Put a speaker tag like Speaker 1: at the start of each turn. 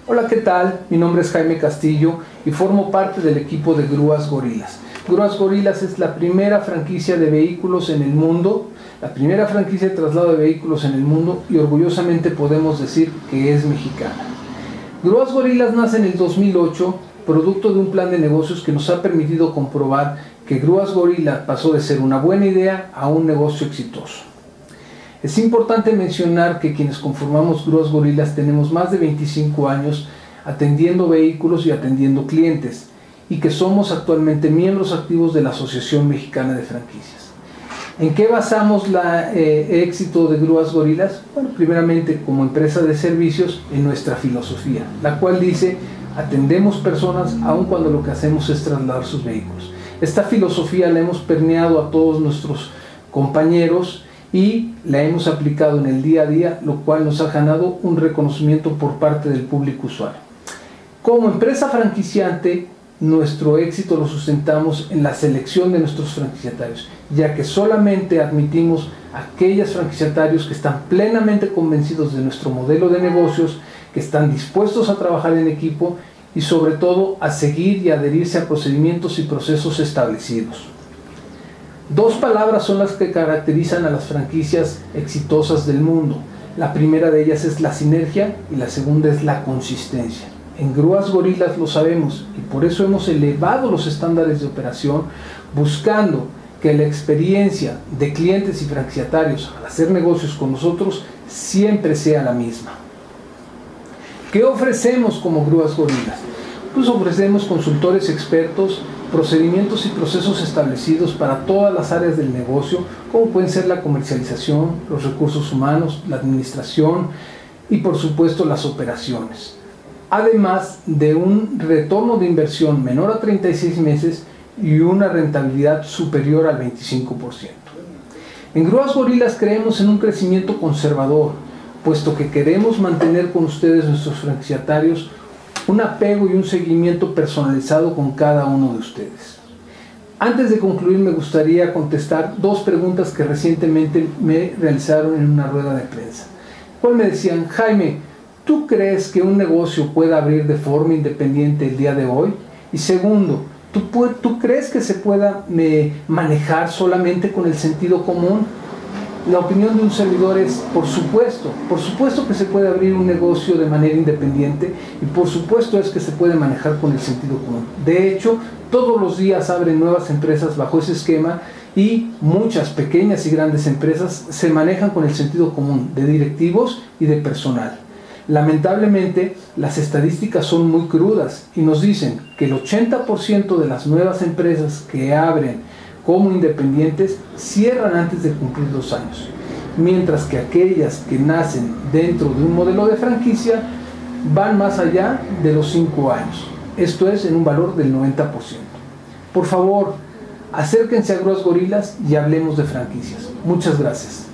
Speaker 1: Hola, ¿qué tal? Mi nombre es Jaime Castillo y formo parte del equipo de Grúas Gorilas. Grúas Gorilas es la primera franquicia de vehículos en el mundo, la primera franquicia de traslado de vehículos en el mundo, y orgullosamente podemos decir que es mexicana. Grúas Gorilas nace en el 2008, producto de un plan de negocios que nos ha permitido comprobar que Grúas Gorilas pasó de ser una buena idea a un negocio exitoso. Es importante mencionar que quienes conformamos Grúas Gorilas tenemos más de 25 años atendiendo vehículos y atendiendo clientes, y que somos actualmente miembros activos de la Asociación Mexicana de Franquicias. ¿En qué basamos el éxito de Grúas Gorilas? Bueno, primeramente, como empresa de servicios, en nuestra filosofía, la cual dice: atendemos personas aun cuando lo que hacemos es trasladar sus vehículos. Esta filosofía la hemos permeado a todos nuestros compañeros y la hemos aplicado en el día a día, lo cual nos ha ganado un reconocimiento por parte del público usuario. Como empresa franquiciante, nuestro éxito lo sustentamos en la selección de nuestros franquiciatarios, ya que solamente admitimos a aquellos franquiciatarios que están plenamente convencidos de nuestro modelo de negocios, que están dispuestos a trabajar en equipo y sobre todo a seguir y adherirse a procedimientos y procesos establecidos. Dos palabras son las que caracterizan a las franquicias exitosas del mundo. La primera de ellas es la sinergia y la segunda es la consistencia. En Grúas Gorilas lo sabemos y por eso hemos elevado los estándares de operación, buscando que la experiencia de clientes y franquiciatarios al hacer negocios con nosotros siempre sea la misma. ¿Qué ofrecemos como Grúas Gorilas? Pues ofrecemos consultores expertos, procedimientos y procesos establecidos para todas las áreas del negocio, como pueden ser la comercialización, los recursos humanos, la administración y por supuesto las operaciones. Además de un retorno de inversión menor a 36 meses y una rentabilidad superior al 25%. En Grúas Gorilas creemos en un crecimiento conservador, puesto que queremos mantener con ustedes, nuestros franquiciatarios, un apego y un seguimiento personalizado con cada uno de ustedes. Antes de concluir, me gustaría contestar dos preguntas que recientemente me realizaron en una rueda de prensa. ¿Cuál me decían? Jaime, ¿tú crees que un negocio pueda abrir de forma independiente el día de hoy? Y segundo, ¿tú crees que se pueda manejar solamente con el sentido común? La opinión de un servidor es: por supuesto que se puede abrir un negocio de manera independiente y por supuesto es que se puede manejar con el sentido común. De hecho, todos los días abren nuevas empresas bajo ese esquema y muchas pequeñas y grandes empresas se manejan con el sentido común de directivos y de personal. Lamentablemente, las estadísticas son muy crudas y nos dicen que el 80% de las nuevas empresas que abren como independientes cierran antes de cumplir 2 años, mientras que aquellas que nacen dentro de un modelo de franquicia van más allá de los 5 años, esto es en un valor del 90%. Por favor, acérquense a Grúas Gorilas y hablemos de franquicias. Muchas gracias.